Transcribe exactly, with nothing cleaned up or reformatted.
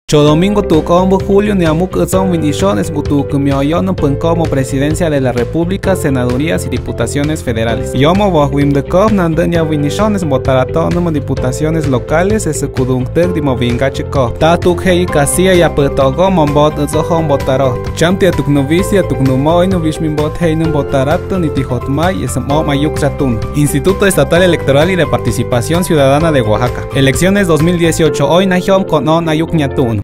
Chodomingo Tucombo Julio Niamuk son bendiciones Butucumioyon como presidencia de la República, senadurías y diputaciones federales. Yomo Bohwim de Cov Nandania bendiciones votarátono diputaciones locales es Kudungtek de Movingachico. Tatuk Hei Casia y Apetogo Mombot Zohon Botarot. Chamtia Tuknovicia Tuknumoy no Vishmimbot Heinum Botarato Nitihotmay es Momayuk Satun. Instituto Estatal Electoral y de Participación Ciudadana de Oaxaca. Elecciones dos mil dieciocho. Hoy Nahom con Nayuk Nyatun.